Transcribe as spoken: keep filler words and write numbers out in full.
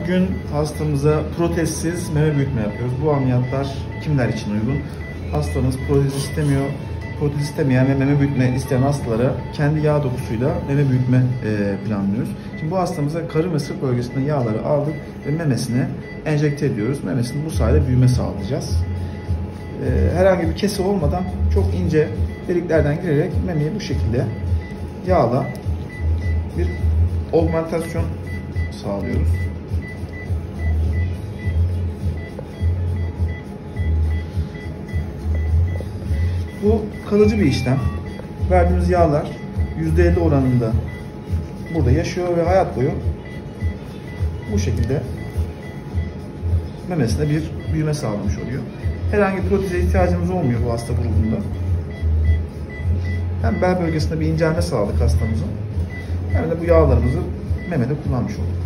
Bugün hastamıza protezsiz meme büyütme yapıyoruz. Bu ameliyatlar kimler için uygun? Hastamız protez istemiyor. Protez istemeyen ve meme büyütme isteyen hastalara kendi yağ dokusuyla meme büyütme planlıyoruz. Şimdi bu hastamıza karın ve sırt bölgesinden yağları aldık ve memesine enjekte ediyoruz. Memesinin bu sayede büyüme sağlayacağız. Herhangi bir kesi olmadan çok ince deliklerden girerek memeyi bu şekilde yağla bir augmentasyon sağlıyoruz. Bu kalıcı bir işlem. Verdiğimiz yağlar yüzde elli oranında burada yaşıyor ve hayat boyu bu şekilde memesine bir büyüme sağlamış oluyor. Herhangi bir proteze ihtiyacımız olmuyor bu hasta grubunda. Hem bel bölgesinde bir incelme sağladık hastamızın, hem de bu yağlarımızı memede kullanmış olduk.